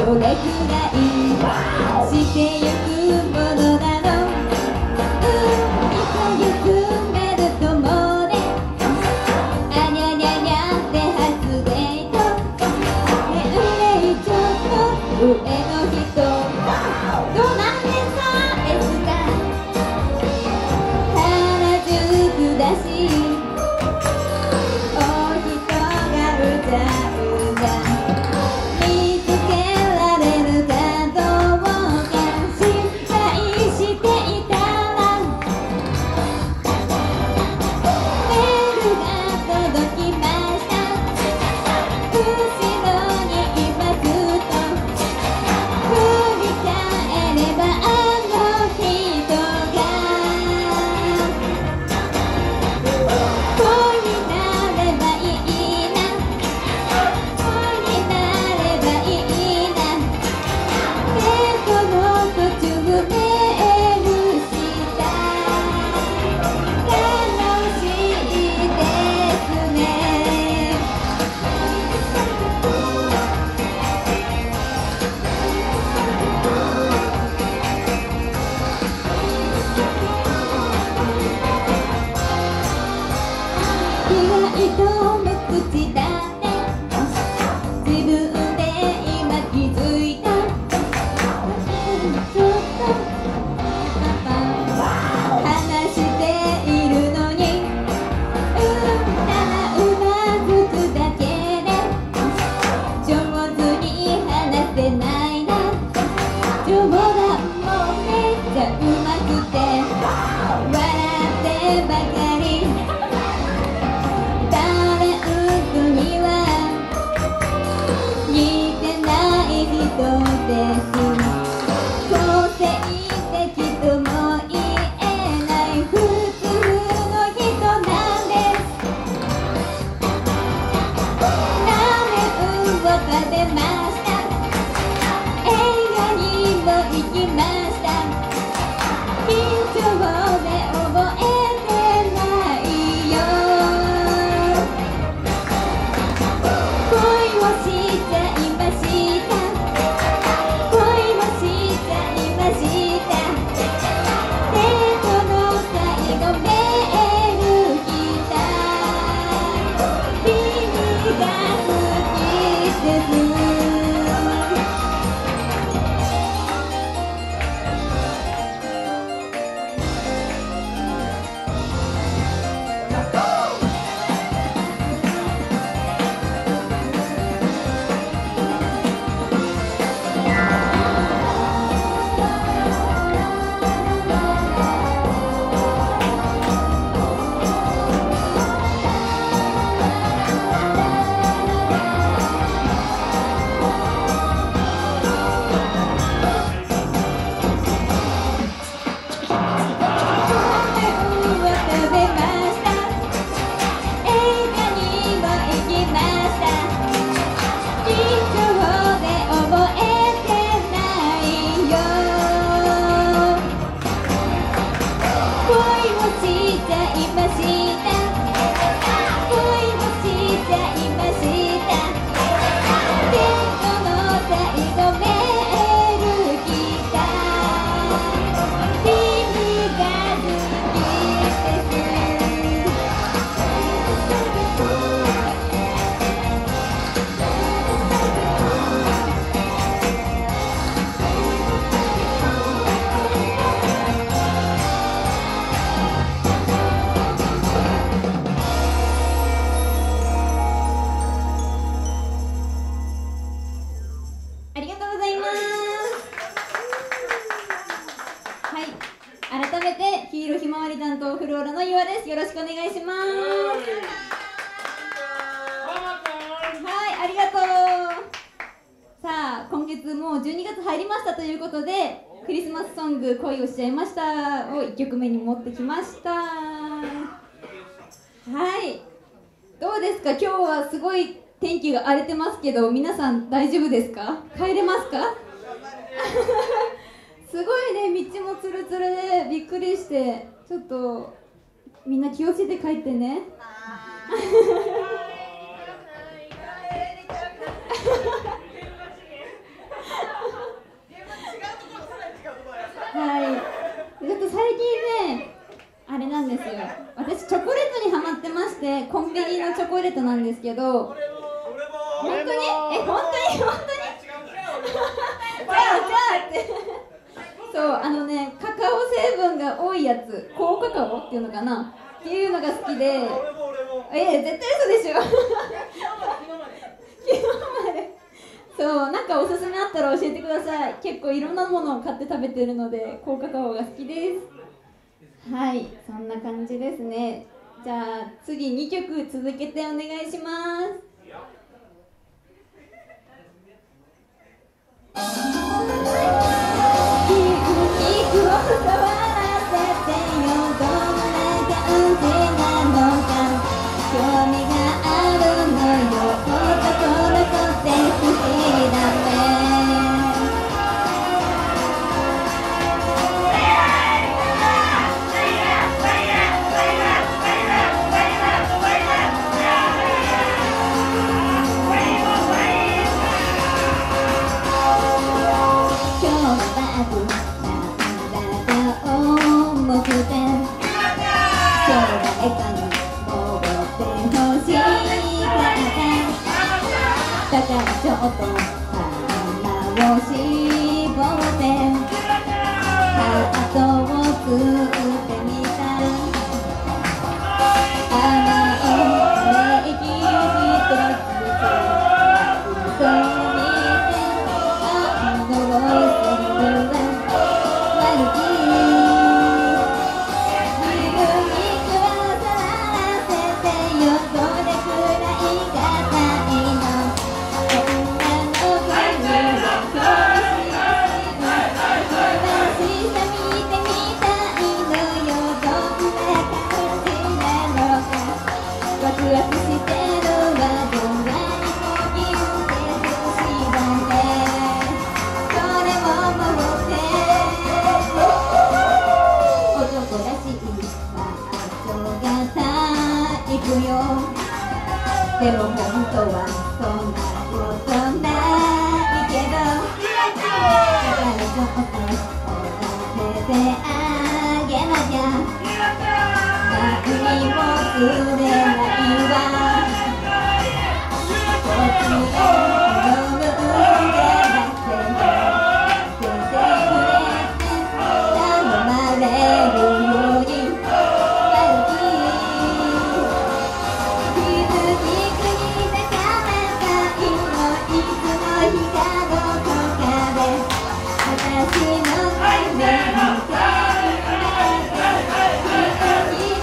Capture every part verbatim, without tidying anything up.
どれくらいしてゆくものなの。うんにかげつめるともね、あにゃにゃにゃって初デート。年齢ちょっと上の人、どなんでさですか。原宿だしお人がうじゃうじゃ。見つけられるかどうか心配していたら、メールが届きました。後ろにいますと振り返ればあの人が恋になればいいな、恋になればいいな。デートの途中メールした楽しいですね。意外と無口だね、自分で今気づいた。ちょっと話しているのに、うんただうなずくだけで上手に話せないな。冗談もめっちゃうまくて笑ってばかり。タレントには似てない人です。個性的とも言えない普通の人なんです。ラーメンを食べました。映画にも行きました。緊張で覚えてないよ。恋をしちゃいました。恋をしちゃいました。デートの最後メール来た。君が好きです。ありがとうございます。はい、改めて黄色ひまわり担当フローラの岩です。よろしくお願いします。はい、ありがとう。さあ、今月もうじゅうにがつ入りましたということで、クリスマスソング恋をしちゃいましたをいっきょくめに持ってきました。はい、どうですか。今日はすごい天気が荒れてますけど、皆さん大丈夫ですか。帰れますか。すごいね、道もツルツルでびっくりして、ちょっとみんな気をつけて帰ってね。 レットなんですけど、本当にえ本当に本当にじゃあじゃあってそうあのねカカオ成分が多いやつ、高カカオっていうのかなっていうのが好きで、え絶対嘘でしょ昨日までそうなんかおすすめあったら教えてください。結構いろんなものを買って食べてるので高カカオが好きです。はい、そんな感じですね。じゃあ次にきょく続けてお願いします。皮膚を触らせてよ、どんな感じなのか興味があるのよ、男の子って好きだね。だからちょっと鼻を絞ってハートを作ってみた。穴をレイキ一つずつと見て感動するわ悪気自分に食わさらせてよ、それくらいがたいの。ワクワクしてるわ、どんなにも言うてほしいわね。それも持って男らしいマッチョがタイプよ。でも本当はそんなことないけど、だからちょっと褒めてあげなきゃ何にも釣れないわ。こっちへ飲むんでなくて出てくれて頼まれるように悪気傷ついたからいのいつの日かどこかで私のために手に入れて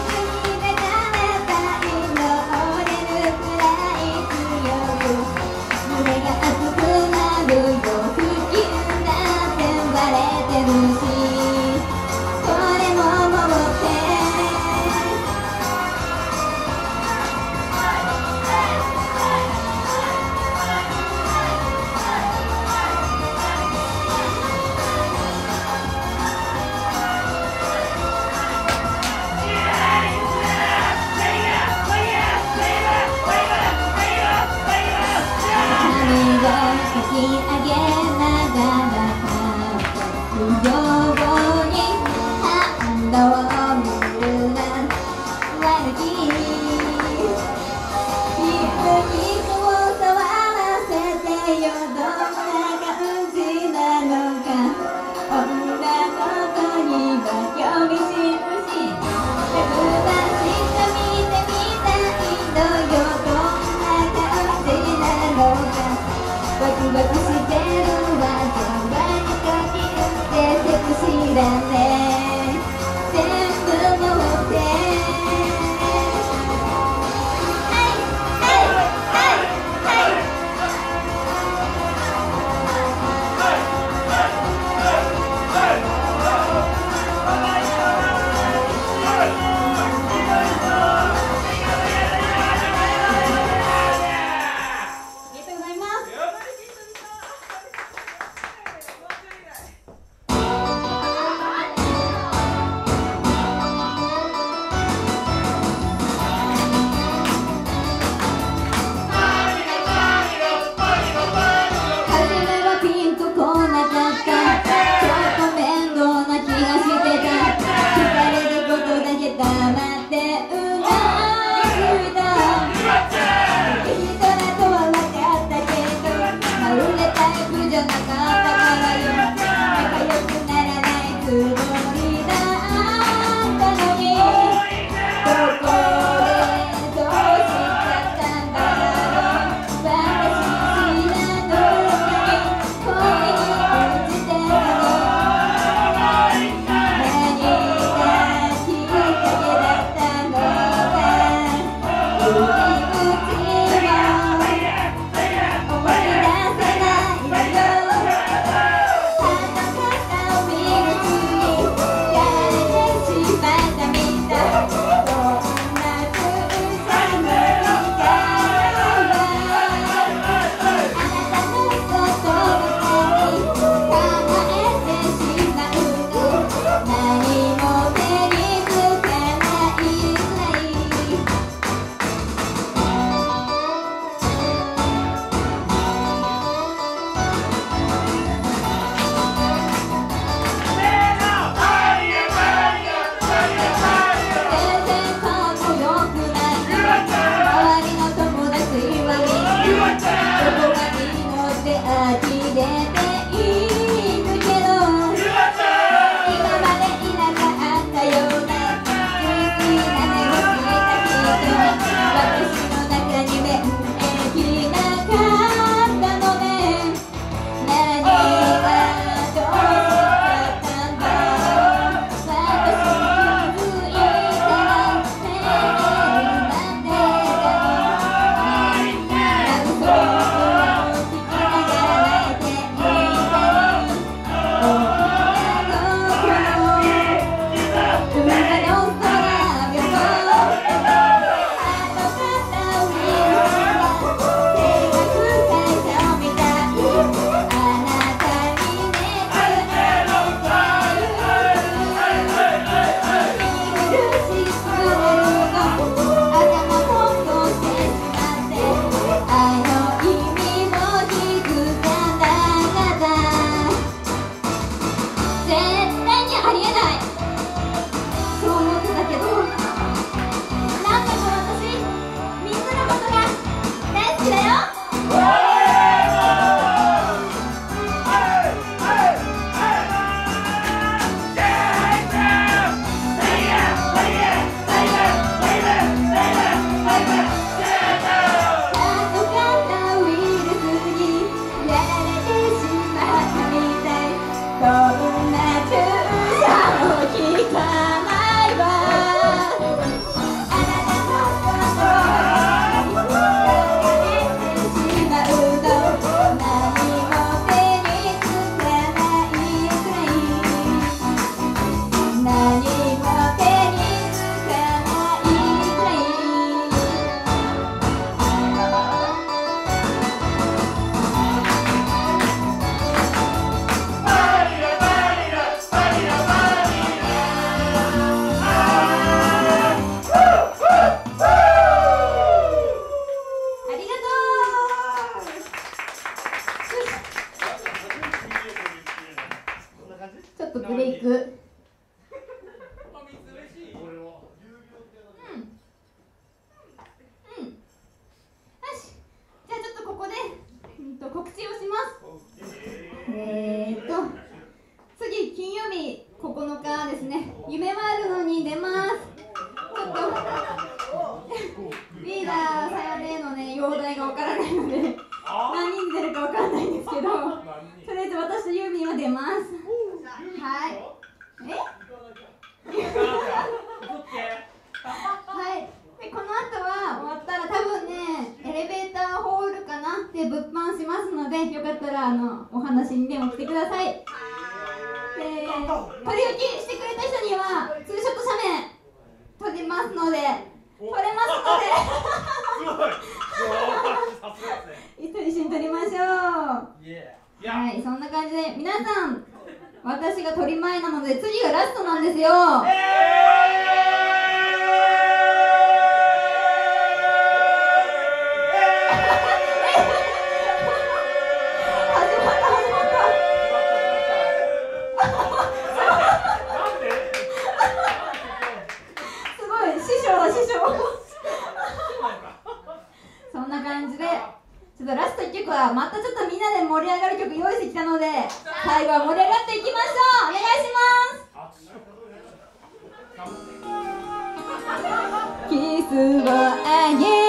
気だよ。ちょっとブレイク。うん。よし。じゃあちょっとここで、うんと告知をします。えーっと次金曜日ここのかですね。夢ワールドに出ます。ちょっとリーダーさやねのね容体がわからないので何人出るかわからないんですけど、とりあえず私とユーミンは出ます。はい。え？はい。でこの後は終わったら多分ねエレベーターホールかなで物販しますので、よかったらあのお話にでも来てください。で取り置きしてくれた人にはツーショット写メ撮りますので撮れますので一緒に撮りましょう。はい、そんな感じで皆さん、私が撮り前なので次がラストなんですよ。えそんな感じで、ちょっとラストいっきょくはまたちょっとみんなで盛り上がる曲用意してきたので、最後は盛り上がっていきましょう。お願いします。キスをあげ